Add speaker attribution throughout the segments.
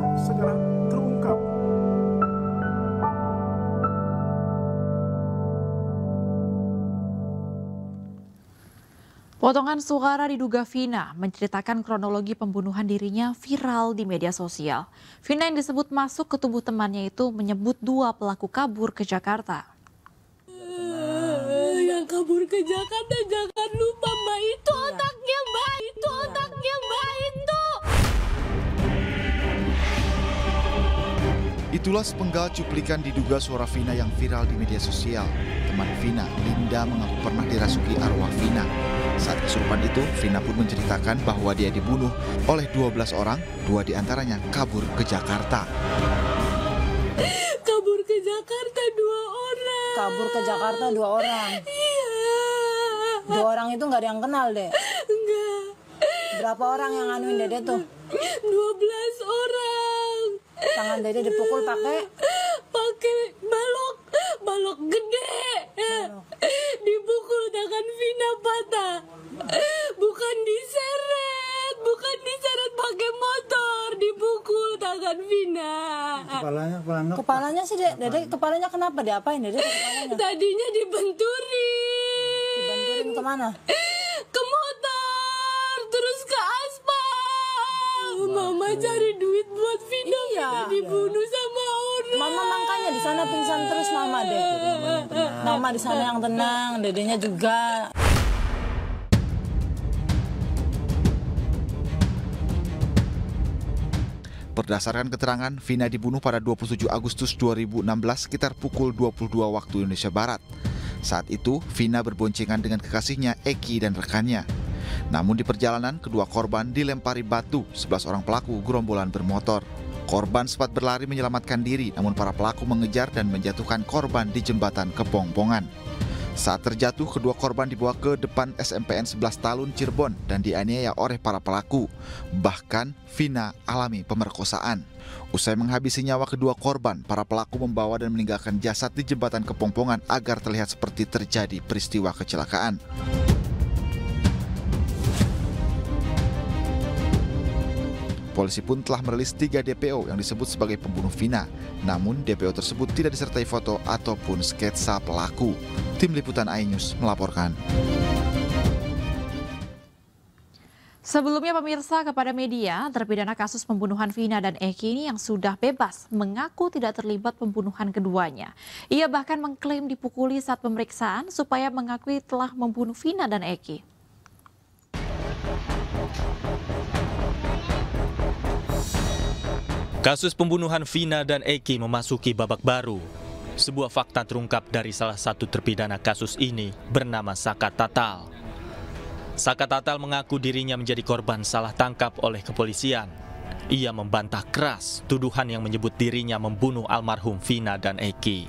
Speaker 1: segera terungkap.
Speaker 2: Potongan suara diduga Vina menceritakan kronologi pembunuhan dirinya viral di media sosial. Vina yang disebut masuk ke tubuh temannya itu menyebut 2 pelaku kabur ke Jakarta.
Speaker 3: Yang kabur ke Jakarta jangan lupa Mbak, itu otaknya Mbak, itu otaknya Mbak itu.
Speaker 4: Itulah sepenggal cuplikan diduga suara Vina yang viral di media sosial. Teman Vina, Linda, mengaku pernah dirasuki arwah Vina. Saat kesurupan itu, Vina pun menceritakan bahwa dia dibunuh oleh 12 orang, 2 diantaranya kabur ke Jakarta.
Speaker 3: Kabur ke Jakarta 2 orang.
Speaker 5: Kabur ke Jakarta 2 orang.
Speaker 3: Iya.
Speaker 5: 2 orang itu nggak ada yang kenal, Dek?
Speaker 3: Enggak.
Speaker 5: Berapa orang yang nganuin Dede tuh?
Speaker 3: 12 orang.
Speaker 5: Tangan Dede dipukul pakai
Speaker 3: balok gede.
Speaker 5: balok.
Speaker 3: Dipukul tangan Vina patah. Bukan diseret pakai motor, dipukul tangan Vina.
Speaker 5: Kepalanya sih, Dede kepalanya kenapa? Diapain Dede kepalanya?
Speaker 3: Tadinya dibenturin.
Speaker 5: Dibanturin kemana?
Speaker 3: Ke motor, terus ke aspal. Mama cari duit buat Vina,
Speaker 5: Iya.
Speaker 3: dibunuh sama orang.
Speaker 5: Mama makanya di sana pingsan terus Mama, Dek. Mama di sana yang tenang, Dedenya juga.
Speaker 4: Berdasarkan keterangan, Vina dibunuh pada 27 Agustus 2016 sekitar pukul 22 waktu Indonesia Barat. Saat itu, Vina berboncengan dengan kekasihnya Eki dan rekannya. Namun di perjalanan, kedua korban dilempari batu 11 orang pelaku gerombolan bermotor. Korban sempat berlari menyelamatkan diri, namun para pelaku mengejar dan menjatuhkan korban di jembatan Kepongpongan. Saat terjatuh, kedua korban dibawa ke depan SMPN 11 Talun Cirebon dan dianiaya oleh para pelaku. Bahkan, Vina alami pemerkosaan. Usai menghabisi nyawa kedua korban, para pelaku membawa dan meninggalkan jasad di jembatan Kepongpongan agar terlihat seperti terjadi peristiwa kecelakaan. Polisi pun telah merilis 3 DPO yang disebut sebagai pembunuh Vina. Namun DPO tersebut tidak disertai foto ataupun sketsa pelaku. Tim Liputan iNews melaporkan.
Speaker 2: Sebelumnya pemirsa, kepada media, terpidana kasus pembunuhan Vina dan Eki ini yang sudah bebas mengaku tidak terlibat pembunuhan keduanya. Ia bahkan mengklaim dipukuli saat pemeriksaan supaya mengakui telah membunuh Vina dan Eki.
Speaker 6: Kasus pembunuhan Vina dan Eki memasuki babak baru. Sebuah fakta terungkap dari salah satu terpidana kasus ini bernama Saka Tatal. Saka Tatal mengaku dirinya menjadi korban salah tangkap oleh kepolisian. Ia membantah keras tuduhan yang menyebut dirinya membunuh almarhum Vina dan Eki.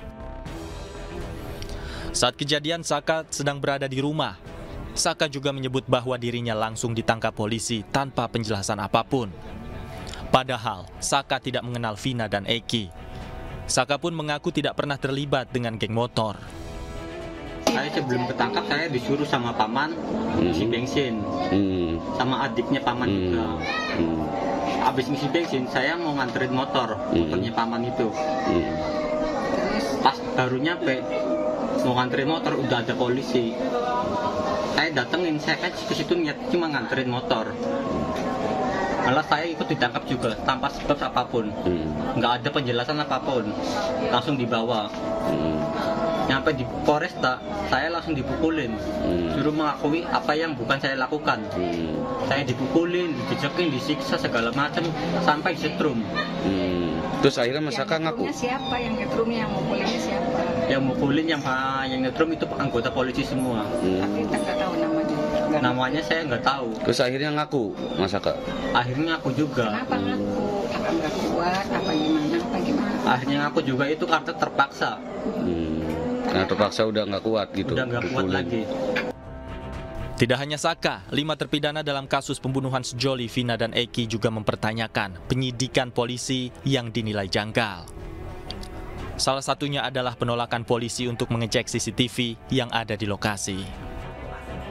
Speaker 6: Saat kejadian, Saka sedang berada di rumah. Saka juga menyebut bahwa dirinya langsung ditangkap polisi tanpa penjelasan apapun. Padahal, Saka tidak mengenal Vina dan Eki. Saka pun mengaku tidak pernah terlibat dengan geng motor.
Speaker 7: Saya sebelum ketangkap, saya disuruh sama paman ngisi bensin. Sama adiknya paman juga. Habis ngisi bensin, saya mau nganterin motornya paman itu. Pas baru nyampe, mau nganterin motor, udah ada polisi. Saya datengin, saya kan ke situ niat cuma nganterin motor. Malah saya ikut ditangkap juga tanpa sebab apapun, nggak ada penjelasan apapun, langsung dibawa. Nyampe di Polresta, saya langsung dipukulin, suruh mengakui apa yang bukan saya lakukan. Saya dipukulin, dijejekin, disiksa segala macam sampai disetrum.
Speaker 8: Terus akhirnya Mas Saka ngaku?
Speaker 9: Siapa yang ngetrumnya, yang mukulinnya siapa?
Speaker 7: Yang mukulin, yang ngetrum itu anggota polisi semua.
Speaker 9: Tapi kita nggak tahu namanya.
Speaker 7: Namanya saya nggak tahu.
Speaker 8: Terus akhirnya ngaku Mas Saka?
Speaker 7: Akhirnya aku juga.
Speaker 9: Kenapa ngaku? Apa nggak kuat? Apa gimana?
Speaker 7: Akhirnya aku juga itu karena terpaksa.
Speaker 8: Karena terpaksa udah nggak kuat gitu?
Speaker 7: Udah nggak kuat lagi.
Speaker 6: Tidak hanya Saka, 5 terpidana dalam kasus pembunuhan sejoli Vina dan Eki juga mempertanyakan penyidikan polisi yang dinilai janggal. Salah satunya adalah penolakan polisi untuk mengecek CCTV yang ada di lokasi.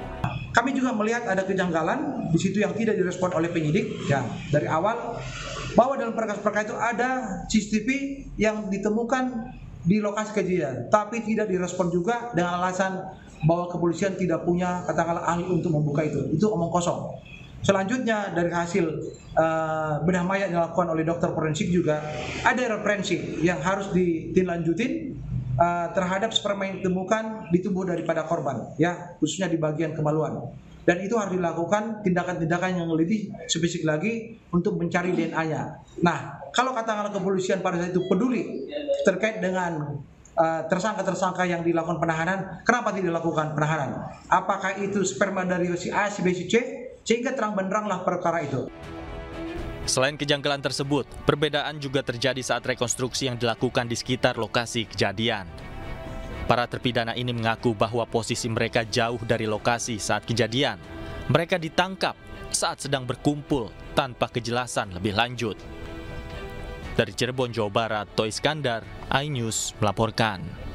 Speaker 10: Kami juga melihat ada kejanggalan di situ yang tidak direspon oleh penyidik. Ya, dari awal
Speaker 1: bahwa dalam perkara itu ada CCTV yang ditemukan di lokasi kejadian, tapi tidak direspon juga dengan alasan bahwa kepolisian tidak punya katakanlah ahli untuk membuka itu. Itu omong kosong. Selanjutnya dari hasil bedah mayat yang dilakukan oleh dokter forensik juga ada referensi yang harus ditindaklanjutin terhadap sperma yang ditemukan di tubuh daripada korban, ya, khususnya di bagian kemaluan. Dan itu harus dilakukan tindakan-tindakan yang lebih spesifik lagi untuk mencari DNA-nya. Nah, kalau katakanlah kepolisian pada saat itu peduli terkait dengan tersangka-tersangka yang dilakukan penahanan, kenapa tidak dilakukan penahanan? Apakah itu sperma dari si A, si B, si C? Sehingga terang benderanglah perkara itu.
Speaker 6: Selain kejanggalan tersebut, perbedaan juga terjadi saat rekonstruksi yang dilakukan di sekitar lokasi kejadian. Para terpidana ini mengaku bahwa posisi mereka jauh dari lokasi saat kejadian. Mereka ditangkap saat sedang berkumpul tanpa kejelasan lebih lanjut. Dari Cirebon, Jawa Barat, Toy Iskandar, iNews melaporkan.